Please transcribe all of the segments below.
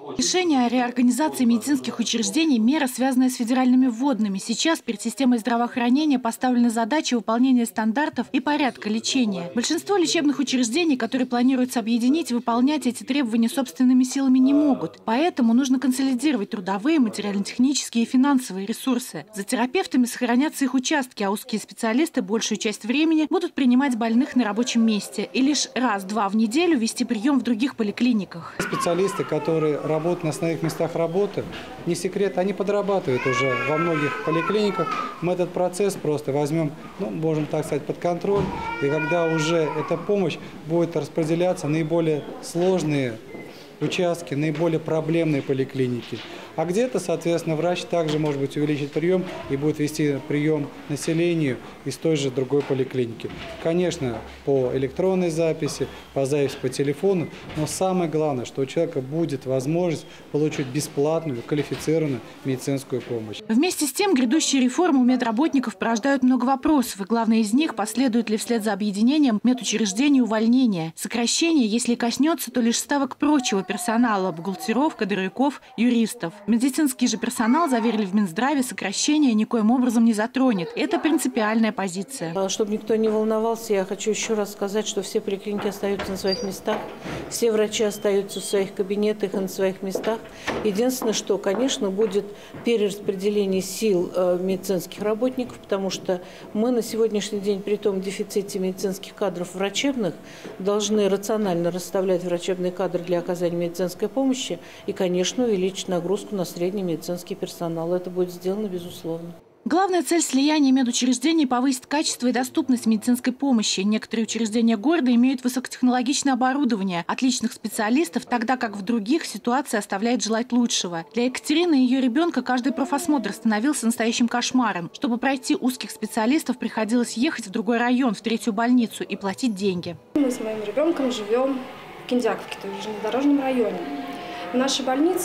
Решение о реорганизации медицинских учреждений – мера, связанная с федеральными вводными. Сейчас перед системой здравоохранения поставлены задачи выполнения стандартов и порядка лечения. Большинство лечебных учреждений, которые планируется объединить, выполнять эти требования собственными силами не могут. Поэтому нужно консолидировать трудовые, материально-технические и финансовые ресурсы. За терапевтами сохранятся их участки, а узкие специалисты большую часть времени будут принимать больных на рабочем месте и лишь раз-два в неделю вести прием в других поликлиниках. Специалисты, которые работают на основных местах работы, не секрет, они подрабатывают уже во многих поликлиниках. Мы этот процесс просто возьмем, можем так сказать, под контроль. И когда уже эта помощь будет распределяться наиболее сложные участки, наиболее проблемные поликлиники. А где-то, соответственно, врач также может быть увеличить прием и будет вести прием населению из той же другой поликлиники. Конечно, по электронной записи, по записи по телефону, но самое главное, что у человека будет возможность получить бесплатную, квалифицированную медицинскую помощь. Вместе с тем, грядущие реформы у медработников порождают много вопросов, и главное из них – последует ли вслед за объединением медучреждений увольнения. Сокращение, если коснется, то лишь ставок прочего персонала – бухгалтеров, кадровиков, юристов. Медицинский же персонал, заверили в Минздраве, сокращение никоим образом не затронет. Это принципиальная позиция. Чтобы никто не волновался, я хочу еще раз сказать, что все поликлиники остаются на своих местах, все врачи остаются в своих кабинетах и на своих местах. Единственное, что, конечно, будет перераспределение сил медицинских работников, потому что мы на сегодняшний день при том дефиците медицинских кадров врачебных должны рационально расставлять врачебные кадры для оказания медицинской помощи и, конечно, увеличить нагрузку на средний медицинский персонал. Это будет сделано, безусловно. Главная цель слияния медучреждений – повысить качество и доступность медицинской помощи. Некоторые учреждения города имеют высокотехнологичное оборудование, отличных специалистов, тогда как в других ситуация оставляет желать лучшего. Для Екатерины и ее ребенка каждый профосмотр становился настоящим кошмаром. Чтобы пройти узких специалистов, приходилось ехать в другой район, в третью больницу и платить деньги. Мы с моим ребенком живем в Киндяковке, то есть в железнодорожном районе. В нашей больнице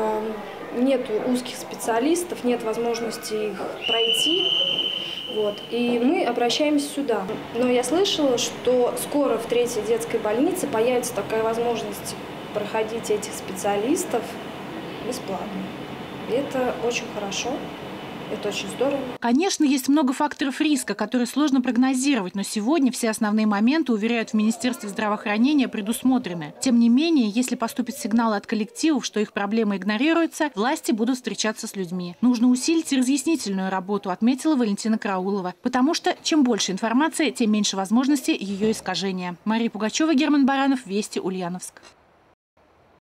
нет узких специалистов, нет возможности их пройти. И мы обращаемся сюда. Но я слышала, что скоро в третьей детской больнице появится такая возможность проходить этих специалистов бесплатно. И это очень хорошо. Это очень здорово. Конечно, есть много факторов риска, которые сложно прогнозировать, но сегодня все основные моменты, уверяют в Министерстве здравоохранения, предусмотрены. Тем не менее, если поступят сигналы от коллективов, что их проблемы игнорируются, власти будут встречаться с людьми. Нужно усилить разъяснительную работу, отметила Валентина Караулова. Потому что чем больше информации, тем меньше возможностей ее искажения. Мария Пугачева, Герман Баранов, Вести, Ульяновск.